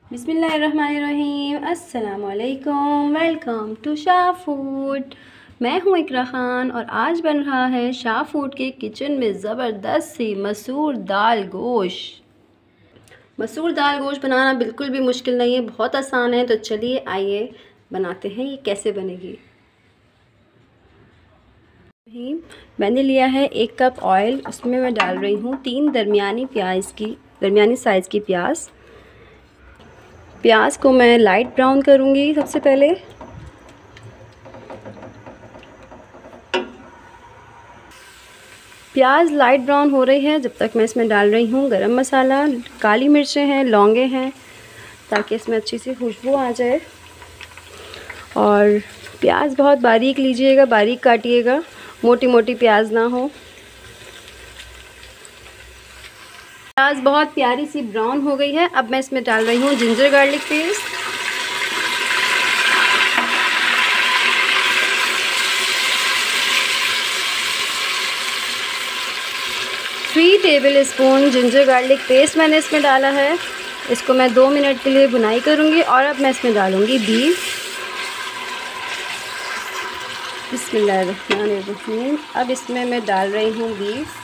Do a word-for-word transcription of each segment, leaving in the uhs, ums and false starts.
बिस्मिल्लाहिर्रहमानिर्रहीम। अस्सलामुअलैकुम। Welcome to Shah food. मैं हूँ इकरा ख़ान और आज बन रहा है शाह फूड के किचन में ज़बरदस्त सी मसूर दाल गोश्त। मसूर दाल गोश्त बनाना बिल्कुल भी मुश्किल नहीं है, बहुत आसान है। तो चलिए आइए बनाते हैं ये कैसे बनेगी। मैंने लिया है एक कप ऑयल, उसमें मैं डाल रही हूँ तीन दरमियानी प्याज की दरमियानी साइज़ की प्याज। प्याज को मैं लाइट ब्राउन करूँगी। सबसे पहले प्याज लाइट ब्राउन हो रही है, जब तक मैं इसमें डाल रही हूँ गरम मसाला, काली मिर्चें हैं, लौंगे हैं, ताकि इसमें अच्छी सी खुशबू आ जाए। और प्याज बहुत बारीक लीजिएगा, बारीक काटिएगा, मोटी मोटी प्याज ना हो। प्याज बहुत प्यारी सी ब्राउन हो गई है। अब मैं इसमें डाल रही हूँ ginger garlic paste, three tablespoon ginger garlic paste मैंने इसमें डाला है। इसको मैं दो मिनट के लिए भुनाई करूँगी। और अब मैं इसमें डालूँगी बीफ। बिस्मिल्लाहिर्रहमानिर्रहीम। अब इसमें मैं डाल रही हूँ बीफ।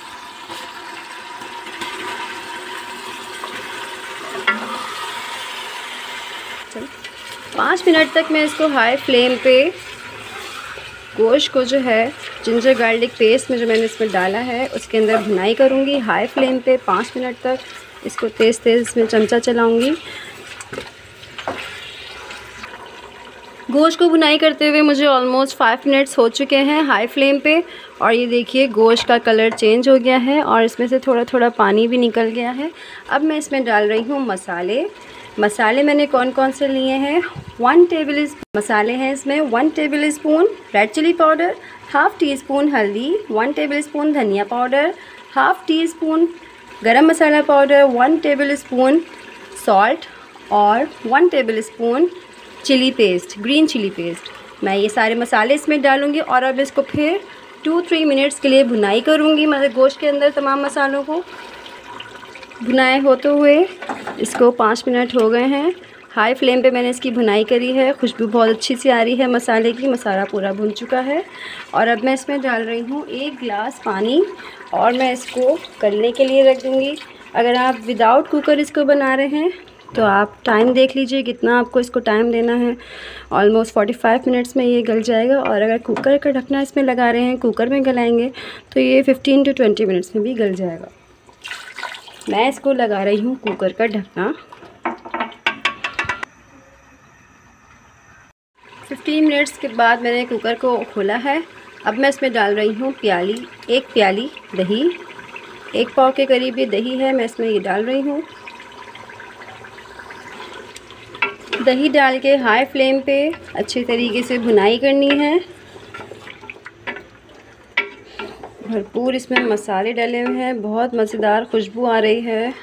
पाँच मिनट तक मैं इसको हाई फ्लेम पे गोश्त को जो है जिंजर गार्लिक पेस्ट में जो मैंने इसमें डाला है उसके अंदर भुनाई करूँगी। हाई फ्लेम पे पाँच मिनट तक इसको तेज़ तेज़ इसमें चमचा चलाऊँगी। गोश्त को भुनाई करते हुए मुझे ऑलमोस्ट फाइव मिनट्स हो चुके हैं हाई फ्लेम पे। और ये देखिए गोश्त का कलर चेंज हो गया है और इसमें से थोड़ा थोड़ा पानी भी निकल गया है। अब मैं इसमें डाल रही हूँ मसाले। मसाले मैंने कौन कौन से लिए हैं, वन टेबल मसाले हैं इसमें। One tablespoon red chilli powder, half teaspoon हल्दी, वन टेबल स्पून धनिया powder, half teaspoon garam masala powder, one tablespoon salt और one tablespoon chilli paste, green chilli paste. मैं ये सारे मसाले इसमें डालूँगी और अब इसको फिर टू थ्री मिनट्स के लिए भुनाई करूँगी। मतलब गोश्त के अंदर तमाम मसालों को भुनाए होते हुए इसको पाँच मिनट हो गए हैं। हाई फ्लेम पे मैंने इसकी भुनाई करी है। खुशबू बहुत अच्छी सी आ रही है मसाले की। मसाला पूरा भुन चुका है और अब मैं इसमें डाल रही हूँ एक गिलास पानी और मैं इसको गलने के लिए रख दूँगी। अगर आप विदाउट कुकर इसको बना रहे हैं तो आप टाइम देख लीजिए कितना आपको इसको टाइम देना है। ऑलमोस्ट फोर्टी फाइव मिनट्स में ये गल जाएगा। और अगर कुकर का ढकना इसमें लगा रहे हैं, कुकर में गलाएंगे तो ये फिफ्टीन टू ट्वेंटी मिनट्स में भी गल जाएगा। मैं इसको लगा रही हूँ कुकर का ढकना। फिफ्टीन मिनट्स के बाद मैंने कुकर को खोला है। अब मैं इसमें डाल रही हूँ प्याली एक प्याली दही, एक पाव के करीब ये दही है, मैं इसमें ये डाल रही हूँ। दही डाल के हाई फ्लेम पे अच्छे तरीके से भुनाई करनी है। भरपूर इसमें मसाले डले हुए हैं, बहुत मज़ेदार खुशबू आ रही है।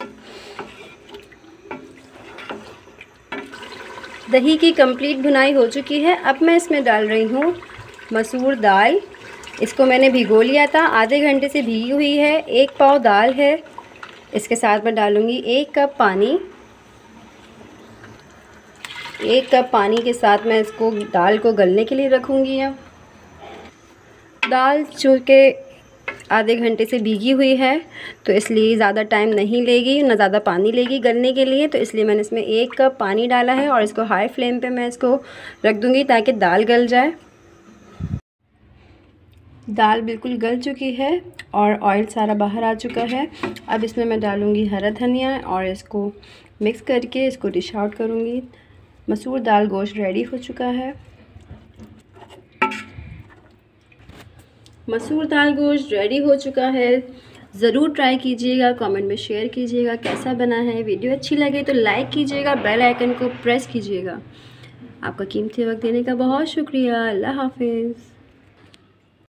दही की कंप्लीट भुनाई हो चुकी है। अब मैं इसमें डाल रही हूँ मसूर दाल। इसको मैंने भिगो लिया था, आधे घंटे से भीगी हुई है। एक पाव दाल है। इसके साथ मैं डालूँगी एक कप पानी। एक कप पानी के साथ मैं इसको दाल को गलने के लिए रखूँगी। अब दाल चूँकि आधे घंटे से भीगी हुई है तो इसलिए ज़्यादा टाइम नहीं लेगी, ना ज़्यादा पानी लेगी गलने के लिए, तो इसलिए मैंने इसमें एक कप पानी डाला है और इसको हाई फ्लेम पे मैं इसको रख दूँगी ताकि दाल गल जाए। दाल बिल्कुल गल चुकी है और ऑयल सारा बाहर आ चुका है। अब इसमें मैं डालूँगी हरा धनिया और इसको मिक्स करके इसको डिश आउट करूँगी। मसूर दाल गोश्त रेडी हो चुका है। मसूर दाल गोश्त रेडी हो चुका है। ज़रूर ट्राई कीजिएगा, कमेंट में शेयर कीजिएगा कैसा बना है। वीडियो अच्छी लगे तो लाइक कीजिएगा, बेल आइकन को प्रेस कीजिएगा। आपका कीमती वक्त देने का बहुत शुक्रिया। अल्लाह हाफिज़।